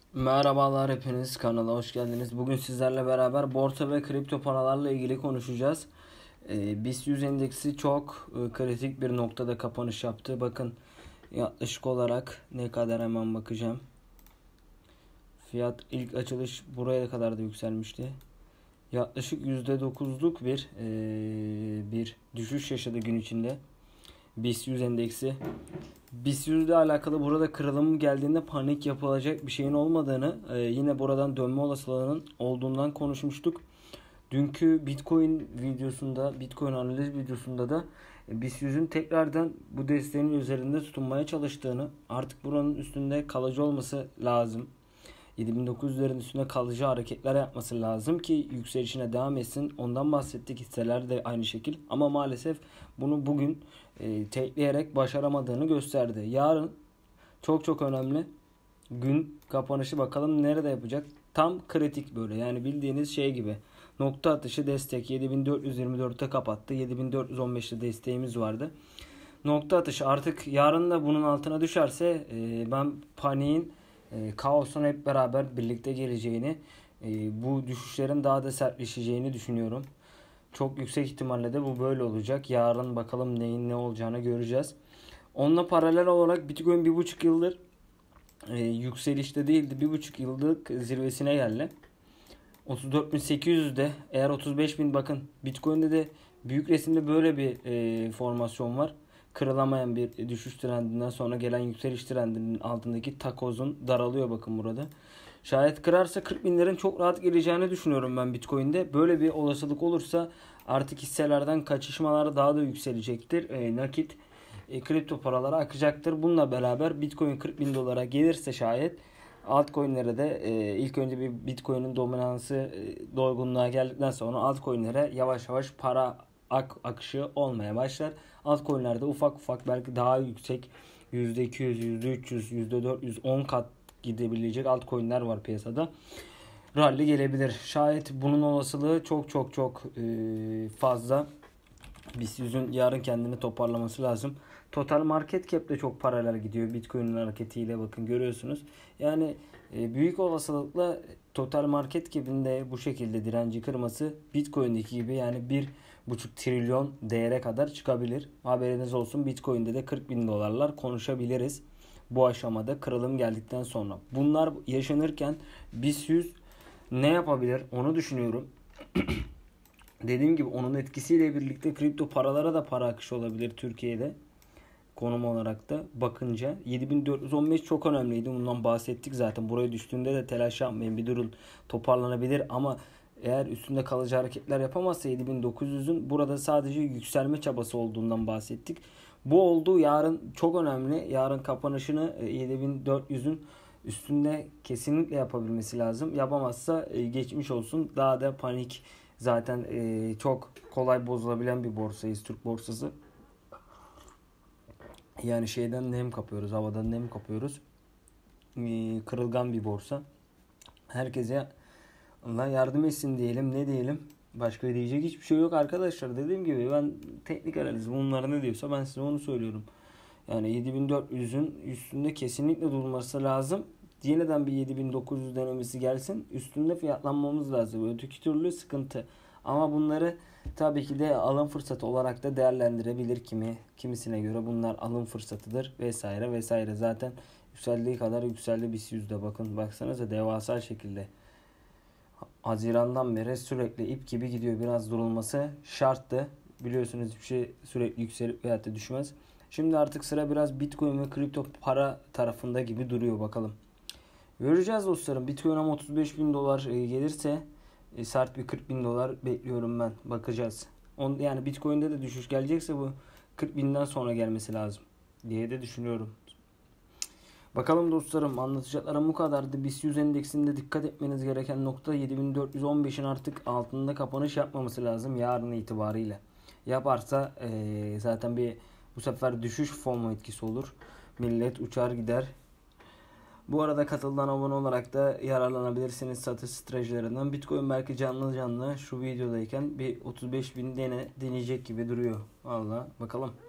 Merhabalar, hepiniz kanala hoş geldiniz. Bugün sizlerle beraber borsa ve kripto paralarla ilgili konuşacağız. BIST 100 endeksi çok kritik bir noktada kapanış yaptı. Bakın yaklaşık olarak ne kadar, hemen bakacağım. Fiyat ilk açılış buraya kadar da yükselmişti. Yaklaşık %9'luk bir düşüş yaşadı gün içinde BIST 100 endeksi. BIST 100 ile alakalı burada kırılım geldiğinde panik yapılacak bir şeyin olmadığını, yine buradan dönme olasılığının olduğundan konuşmuştuk. Dünkü Bitcoin analiz videosunda da BIST 100'ün tekrardan bu desteğin üzerinde tutunmaya çalıştığını, artık buranın üstünde kalıcı olması lazım. 7900'lerin üstünde kalıcı hareketler yapması lazım ki yükselişine devam etsin. Ondan bahsettik, hisseler de aynı şekil. Ama maalesef bunu bugün tekleyerek başaramadığını gösterdi. Yarın çok önemli gün kapanışı, bakalım nerede yapacak. Tam kritik böyle, yani bildiğiniz şey gibi. Nokta atışı destek 7424'te kapattı. 7415'te desteğimiz vardı. Nokta atışı artık yarın da bunun altına düşerse ben paniğin, kaosun hep beraber birlikte geleceğini, bu düşüşlerin daha da sertleşeceğini düşünüyorum. Çok yüksek ihtimalle de bu böyle olacak. Yarın bakalım neyin ne olacağını göreceğiz. Onunla paralel olarak Bitcoin 1,5 yıldır yükselişte değildi. 1,5 yıllık zirvesine geldi. 34.800'de, eğer 35.000, bakın Bitcoin'de de büyük resimde böyle bir formasyon var. Kırılamayan bir düşüş trendinden sonra gelen yükseliş trendinin altındaki takozun daralıyor, bakın burada. Şayet kırarsa 40 binlerin çok rahat geleceğini düşünüyorum ben Bitcoin'de. Böyle bir olasılık olursa artık hisselerden kaçışmalar daha da yükselecektir. Nakit kripto paralara akacaktır. Bununla beraber Bitcoin 40 bin dolara gelirse şayet altcoin'lere de ilk önce bir Bitcoin'in dominansı doygunluğa geldikten sonra altcoin'lere yavaş yavaş para akışı olmaya başlar. Altcoin'lerde ufak ufak, belki daha yüksek %200, %300, %400, 10 kat gidebilecek altcoin'ler var piyasada. Rally gelebilir. Şayet bunun olasılığı çok fazla. BIST 100'ün yarın kendini toparlaması lazım. Total market cap de çok paralel gidiyor Bitcoin'in hareketiyle, bakın görüyorsunuz. Yani büyük olasılıkla total market cap'in de bu şekilde direnci kırması Bitcoin'deki gibi, yani 1,5 trilyon değere kadar çıkabilir. Haberiniz olsun, Bitcoin'de de 40 bin dolarlar konuşabiliriz. Bu aşamada kırılım geldikten sonra. Bunlar yaşanırken BIST 100 ne yapabilir onu düşünüyorum. Dediğim gibi onun etkisiyle birlikte kripto paralara da para akışı olabilir Türkiye'de. Konum olarak da bakınca 7415 çok önemliydi. Bundan bahsettik zaten. Buraya düştüğünde de telaş yapmayın, bir durun, toparlanabilir ama eğer üstünde kalıcı hareketler yapamazsa 7900'ün burada sadece yükselme çabası olduğundan bahsettik. Bu oldu. Yarın çok önemli. Yarın kapanışını 7400'ün üstünde kesinlikle yapabilmesi lazım. Yapamazsa geçmiş olsun. Daha da panik. Zaten çok kolay bozulabilen bir borsayız, Türk borsası. Yani şeyden nem kapıyoruz, havadan nem kapıyoruz. Kırılgan bir borsa. Herkese Allah yardım etsin diyelim, ne diyelim. Başka diyecek hiçbir şey yok arkadaşlar. Dediğim gibi ben teknik analiz, bunlar ne diyorsa ben size onu söylüyorum. Yani 7400'ün üstünde kesinlikle durması lazım. Yeniden bir 7900 denemesi gelsin. Üstünde fiyatlanmamız lazım. Öteki türlü sıkıntı. Ama bunları tabii ki de alım fırsatı olarak da değerlendirebilir kimisine göre bunlar alım fırsatıdır vesaire vesaire. Zaten yükseldiği kadar yükseldi BIST 100'de, bakın. Baksanıza devasa şekilde. Hazirandan beri sürekli ip gibi gidiyor. Biraz durulması şarttı. Biliyorsunuz bir şey sürekli yükselip veyahut da düşmez. Şimdi artık sıra biraz Bitcoin ve kripto para tarafında gibi duruyor, bakalım. Göreceğiz dostlarım. Bitcoin ama 35 bin dolar gelirse sert bir 40 bin dolar bekliyorum ben. Bakacağız. Yani Bitcoin'de de düşüş gelecekse bu 40 binden sonra gelmesi lazım diye de düşünüyorum. Bakalım dostlarım, anlatacaklarım bu kadardı. BIST 100 endeksinde dikkat etmeniz gereken nokta 7415'in artık altında kapanış yapmaması lazım yarın itibariyle. Yaparsa zaten bu sefer düşüş FOMO etkisi olur. Millet uçar gider. Bu arada katıldan abone olarak da yararlanabilirsiniz satış stratejilerinden. Bitcoin belki canlı şu videodayken bir 35 bin deneyecek gibi duruyor. Valla bakalım.